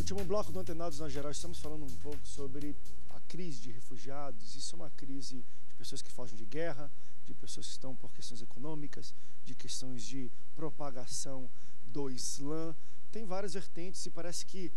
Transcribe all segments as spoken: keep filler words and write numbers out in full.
último bloco do Antenados na Geral, estamos falando um pouco sobre a crise de refugiados. Isso é uma crise de pessoas que fogem de guerra, de pessoas que estão por questões econômicas, de questões de propagação do Islã. Tem várias vertentes e parece que,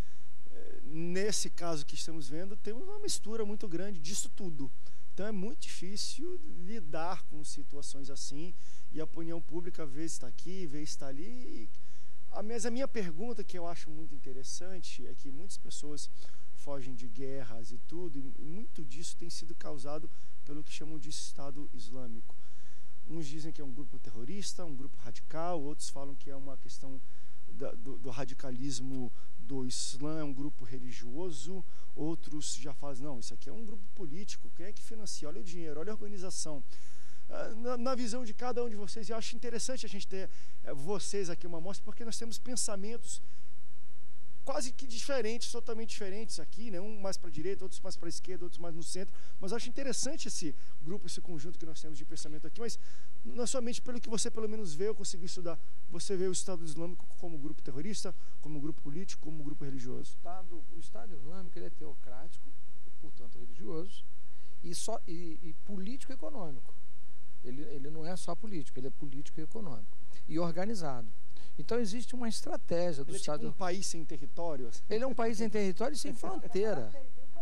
nesse caso que estamos vendo, temos uma mistura muito grande disso tudo. Então é muito difícil lidar com situações assim, e a opinião pública às vezes está aqui, às vezes está ali. Mas a minha pergunta, que eu acho muito interessante, é que muitas pessoas fogem de guerras e tudo, e muito disso tem sido causado pelo que chamam de Estado Islâmico. Uns dizem que é um grupo terrorista, um grupo radical, outros falam que é uma questão da, do, do radicalismo do Islã, é um grupo religioso, outros já falam, não, isso aqui é um grupo político, quem é que financia? Olha o dinheiro, olha a organização. Na, na visão de cada um de vocês, eu acho interessante a gente ter é, vocês aqui uma amostra, porque nós temos pensamentos quase que diferentes, totalmente diferentes aqui, né? Um mais para a direita, outros mais para a esquerda, outros mais no centro, mas eu acho interessante esse grupo, esse conjunto que nós temos de pensamento aqui, mas não somente pelo que você pelo menos vê, eu consegui estudar, você vê o Estado Islâmico como grupo terrorista, como grupo político, como grupo religioso? O Estado, o Estado Islâmico ele é teocrático, portanto religioso, e, só, e, e político-econômico. Ele, ele não é só político, ele é político e econômico. E organizado. Então existe uma estratégia do ele é Estado... Tipo um país sem território? Ele é um país sem território e sem fronteira.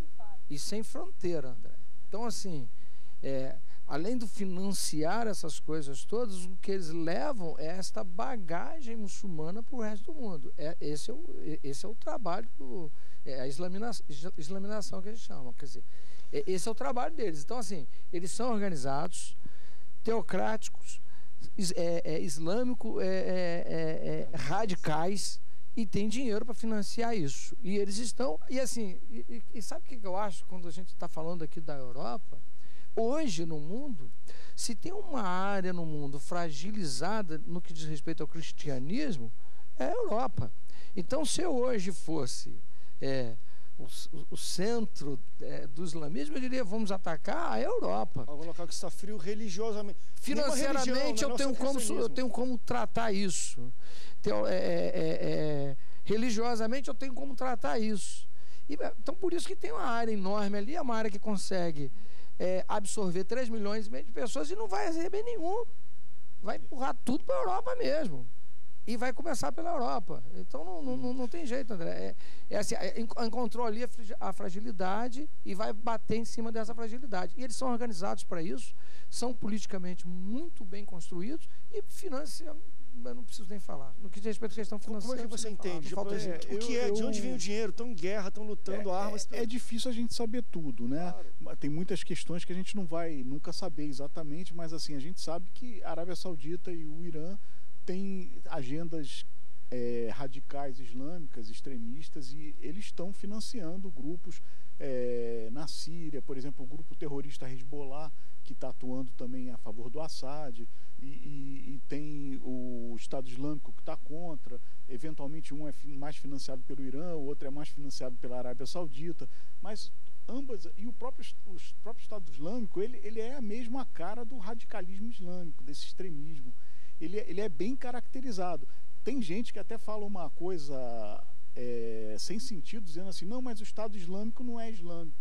E sem fronteira, André. Então, assim, é, além do financiar essas coisas todas, o que eles levam é esta bagagem muçulmana para o resto do mundo. É, esse, é o, esse é o trabalho, do, é a islaminação, islaminação que eles chamam. Quer dizer, é, esse é o trabalho deles. Então, assim, eles são organizados, teocráticos, é, é, islâmico, é, é, é, radicais, e tem dinheiro para financiar isso. E eles estão... E assim, e, e sabe o que eu acho quando a gente está falando aqui da Europa? Hoje, no mundo, se tem uma área no mundo fragilizada no que diz respeito ao cristianismo, é a Europa. Então, se hoje fosse... É, O, o centro é, do islamismo, eu diria, vamos atacar a Europa. Algum local que está frio religiosamente. Financeiramente, religião, eu, tenho como, eu tenho como tratar isso. Teo, é, é, é, religiosamente, eu tenho como tratar isso. E, então, por isso que tem uma área enorme ali, é uma área que consegue é, absorver três milhões e meio de pessoas e não vai receber nenhum. Vai empurrar tudo para a Europa mesmo. E vai começar pela Europa. Então não, não, não tem jeito, André. É, é assim, é, encontrou ali a, a fragilidade e vai bater em cima dessa fragilidade. E eles são organizados para isso, são politicamente muito bem construídos e financiam, eu não preciso nem falar. No que diz respeito à questão financeira. Como é que você entende? Falar, falta é, o que é? Eu, de onde vem o dinheiro? Estão em guerra, estão lutando, é, armas. É, é difícil a gente saber tudo, né? Claro. Tem muitas questões que a gente não vai nunca saber exatamente, mas assim, a gente sabe que a Arábia Saudita e o Irã tem agendas é, radicais islâmicas, extremistas, e eles estão financiando grupos é, na Síria, por exemplo, o grupo terrorista Hezbollah, que está atuando também a favor do Assad, e, e, e tem o Estado Islâmico que está contra, eventualmente um é mais financiado pelo Irã, o outro é mais financiado pela Arábia Saudita, mas ambas, e o próprio, o próprio Estado Islâmico, ele, ele é a mesma cara do radicalismo islâmico, desse extremismo. Ele, ele é bem caracterizado. Tem gente que até fala uma coisa é, sem sentido, dizendo assim, não, mas o Estado Islâmico não é islâmico.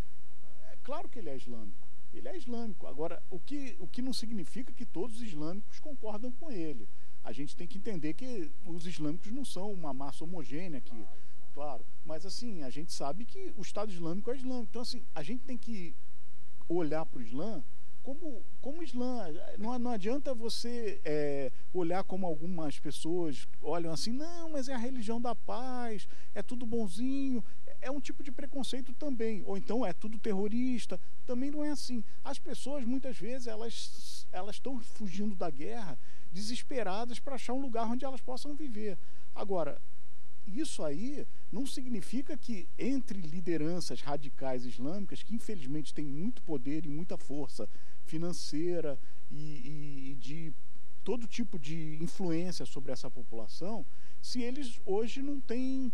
É claro que ele é islâmico. Ele é islâmico. Agora, o que, o que não significa que todos os islâmicos concordam com ele. A gente tem que entender que os islâmicos não são uma massa homogênea aqui. Claro, claro. Mas, assim, a gente sabe que o Estado Islâmico é islâmico. Então, assim, a gente tem que olhar para o Islã Como, como Islã. Não, não adianta você é, olhar como algumas pessoas olham assim, não, mas é a religião da paz, é tudo bonzinho. É um tipo de preconceito também. Ou então é tudo terrorista. Também não é assim. As pessoas, muitas vezes, elas elas estão fugindo da guerra desesperadas para achar um lugar onde elas possam viver. Agora, isso aí não significa que entre lideranças radicais islâmicas, que infelizmente têm muito poder e muita força financeira e, e de todo tipo de influência sobre essa população, se eles hoje não têm,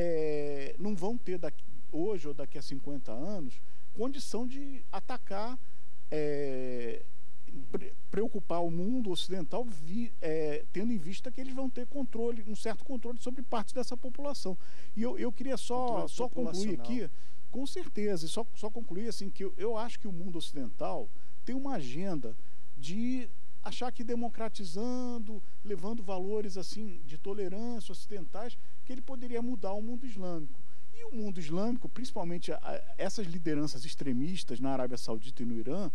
é, não vão ter daqui, hoje ou daqui a cinquenta anos, condição de atacar é, pre preocupar o mundo ocidental, vi, é, tendo em vista que eles vão ter controle, um certo controle sobre parte dessa população. E eu, eu queria só, só concluir aqui, com certeza, e só, só concluir assim, que eu, eu acho que o mundo ocidental tem uma agenda de achar que democratizando, levando valores assim de tolerância ocidentais, que ele poderia mudar o mundo islâmico. E o mundo islâmico, principalmente a, a, essas lideranças extremistas na Arábia Saudita e no Irã,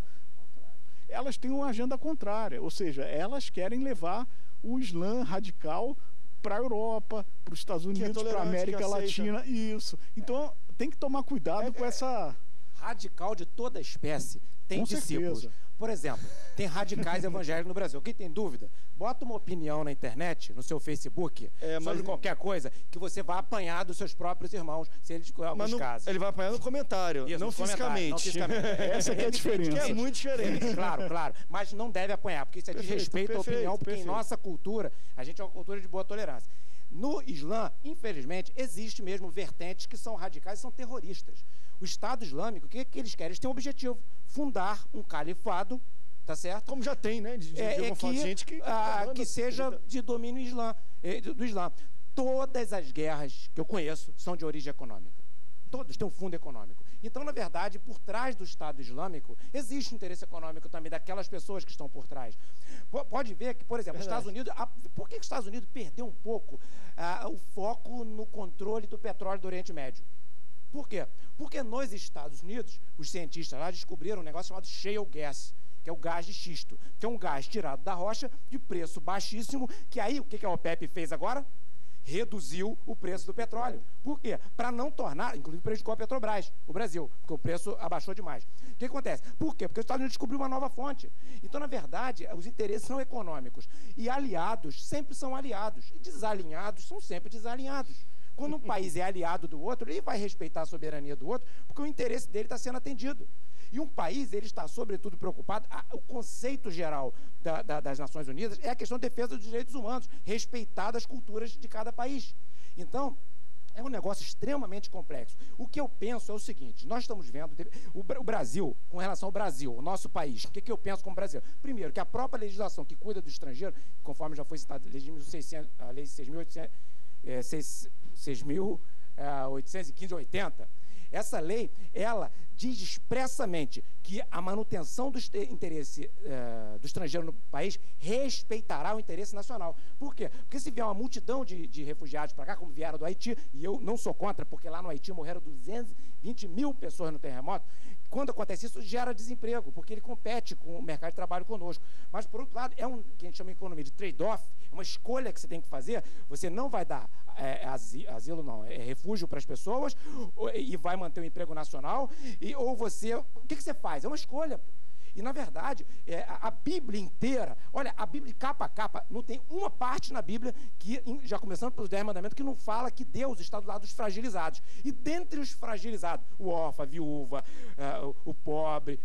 elas têm uma agenda contrária, ou seja, elas querem levar o Islã radical para a Europa, para os Estados Unidos, para a América Latina, isso. Então é. tem que tomar cuidado é, com essa... Radical de toda espécie tem com discípulos. Certeza. Por exemplo, tem radicais evangélicos no Brasil. Quem tem dúvida, bota uma opinião na internet, no seu Facebook, é, sobre qualquer coisa, que você vai apanhar dos seus próprios irmãos, se eles em alguns casos. Ele vai apanhar no comentário, Isso, não, no fisicamente. não fisicamente. Essa que é a diferença. Que é muito diferente. Claro, claro. Mas não deve apanhar, porque isso é desrespeito à opinião, porque perfeito. Em nossa cultura, a gente é uma cultura de boa tolerância. No Islã, infelizmente, existe mesmo vertentes que são radicais e são terroristas. O Estado Islâmico, o que, que eles querem? Eles têm um objetivo, fundar um califado, tá certo? Como já tem, né? De, de, é, de é que, gente que, ah, que seja de domínio islã, do Islã. Todas as guerras que eu conheço são de origem econômica. Todas têm um fundo econômico. Então, na verdade, por trás do Estado Islâmico, existe interesse econômico também daquelas pessoas que estão por trás. P pode ver que, por exemplo, os Estados Unidos... A, por que os Estados Unidos perdeu um pouco ah, o foco no controle do petróleo do Oriente Médio? Por quê? Porque nos Estados Unidos, os cientistas lá descobriram um negócio chamado shale gas, que é o gás de xisto, que é um gás tirado da rocha de preço baixíssimo, que aí, o que a OPEP fez agora? Reduziu o preço do petróleo. Por quê? Para não tornar, inclusive prejudicou a Petrobras, o Brasil, porque o preço abaixou demais. O que acontece? Por quê? Porque os Estados Unidos descobriu uma nova fonte. Então, na verdade, os interesses são econômicos. E aliados sempre são aliados. E desalinhados são sempre desalinhados. Quando um país é aliado do outro, ele vai respeitar a soberania do outro, porque o interesse dele está sendo atendido. E um país, ele está, sobretudo, preocupado... A, o conceito geral da, da, das Nações Unidas é a questão de defesa dos direitos humanos, respeitar as culturas de cada país. Então, é um negócio extremamente complexo. O que eu penso é o seguinte, nós estamos vendo... O, o Brasil, com relação ao Brasil, o nosso país, o que, que eu penso como Brasil? Primeiro, que a própria legislação que cuida do estrangeiro, conforme já foi citado, a Lei seis mil oitocentos... É, seis mil oitocentos e quinze, oitenta, essa lei, ela diz expressamente que a manutenção do interesse uh, do estrangeiro no país respeitará o interesse nacional. Por quê? Porque se vier uma multidão de, de refugiados para cá, como vieram do Haiti, e eu não sou contra, porque lá no Haiti morreram duzentas e vinte mil pessoas no terremoto, quando acontece isso, gera desemprego, porque ele compete com o mercado de trabalho conosco. Mas, por outro lado, é um que a gente chama em economia de trade-off, é uma escolha que você tem que fazer. Você não vai dar é, asilo, não, é refúgio para as pessoas e vai manter o emprego nacional, e, ou você... O que, que você faz? É uma escolha. E, na verdade, é, a, a Bíblia inteira, olha, a Bíblia de capa a capa, não tem uma parte na Bíblia, que, já começando pelos dez mandamentos, que não fala que Deus está do lado dos fragilizados. E dentre os fragilizados, o órfão, a viúva, uh, o, o pobre,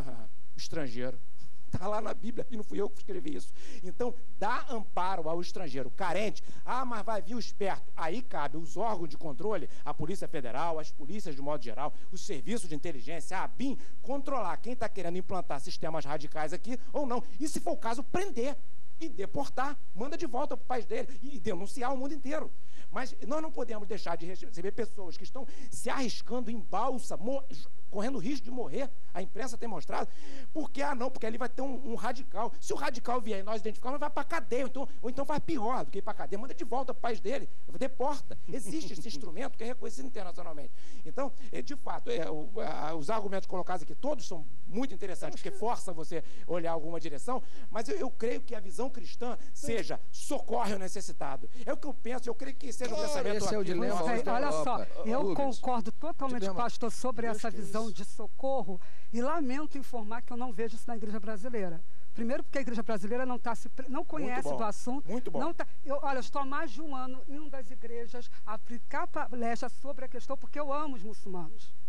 o estrangeiro. Está lá na Bíblia, e não fui eu que escrevi isso. Então, dá amparo ao estrangeiro carente. Ah, mas vai vir o esperto. Aí cabe os órgãos de controle, a Polícia Federal, as polícias de modo geral, os serviços de inteligência, a ABIN, controlar quem está querendo implantar sistemas radicais aqui ou não. E, se for o caso, prender e deportar. Manda de volta para o país dele e denunciar o mundo inteiro. Mas nós não podemos deixar de receber pessoas que estão se arriscando em balsa, correndo risco de morrer, a imprensa tem mostrado, porque, ah não, porque ali vai ter um, um radical. Se o radical vier e nós identificarmos, vai para a cadeia, ou então, ou então faz pior do que ir para a cadeia, manda de volta para o país dele, deporta. Existe esse instrumento que é reconhecido internacionalmente. Então, é, de fato, é, o, a, os argumentos colocados aqui, todos são muito interessantes, porque força você olhar alguma direção, mas eu, eu creio que a visão cristã seja socorre o necessitado. É o que eu penso, eu creio que seja o pensamento... Esse é o dilema. Olha só, eu concordo totalmente, pastor, sobre essa visão de socorro, e lamento informar que eu não vejo isso na igreja brasileira. Primeiro porque a igreja brasileira não, tá se, não conhece do assunto. Muito bom. Não tá, eu, olha, eu estou há mais de um ano indo às igrejas a aplicar palestras sobre a questão, porque eu amo os muçulmanos.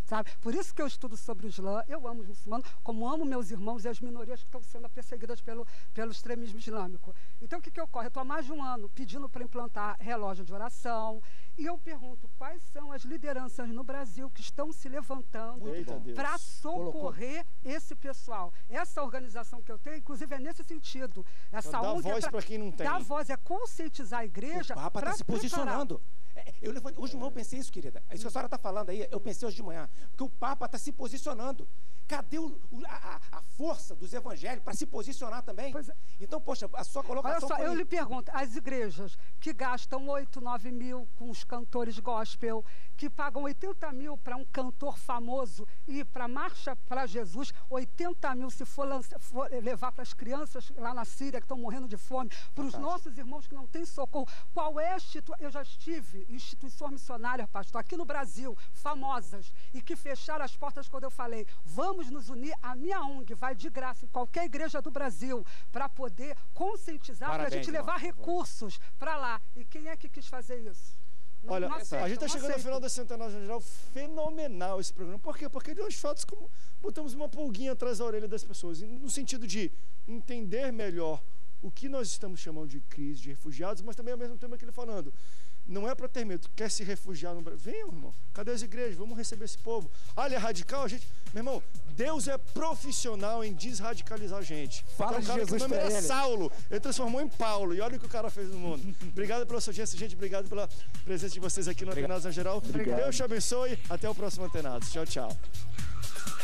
Sabe? Por isso que eu estudo sobre o Islã, eu amo os muçulmanos, como amo meus irmãos e as minorias que estão sendo perseguidas pelo, pelo extremismo islâmico. Então, o que, que ocorre? Eu estou há mais de um ano pedindo para implantar relógio de oração, e eu pergunto quais são as lideranças no Brasil que estão se levantando para socorrer esse pessoal. Essa organização que eu tenho, inclusive, é nesse sentido. Essa dá O N G voz é para quem não tem. Dá voz, é conscientizar a igreja. O Papa está se posicionando. É, eu levantei, hoje de manhã eu pensei isso, querida. Isso que a senhora está falando aí, eu pensei hoje de manhã. Porque o Papa está se posicionando. Cadê o, o, a, a força dos evangélicos para se posicionar também? É. Então, poxa, a sua colocação... Olha só, eu lhe pergunto, as igrejas que gastam oito, nove mil com os cantores gospel, que pagam oitenta mil para um cantor famoso e para a Marcha para Jesus, oitenta mil se for, lança, for levar para as crianças lá na Síria que estão morrendo de fome, para os nossos irmãos que não têm socorro. Qual é a instituição? Eu já estive em instituições missionárias, pastor, aqui no Brasil, famosas, e que fecharam as portas quando eu falei, vamos nos unir, a minha O N G vai de graça em qualquer igreja do Brasil para poder conscientizar, para a gente levar irmão, recursos para lá. E quem é que quis fazer isso? Não, Olha, não aceito, a gente está chegando aceito. no final da Centenário Geral, fenomenal esse programa. Por quê? Porque de uns fatos como botamos uma pulguinha atrás da orelha das pessoas, no sentido de entender melhor o que nós estamos chamando de crise de refugiados, mas também ao mesmo tempo aquele falando, não é para ter medo, quer se refugiar no Brasil, venham, irmão, cadê as igrejas? Vamos receber esse povo. Ah, ele é radical, a gente, meu irmão, Deus é profissional em desradicalizar a gente. Fala então, de Jesus o nome era ele. Saulo, ele transformou em Paulo, e olha o que o cara fez no mundo. Obrigado pela sua audiência, gente, obrigado pela presença de vocês aqui no Antenados em Geral. Obrigado. Deus te abençoe, até o próximo Antenados. Tchau, tchau.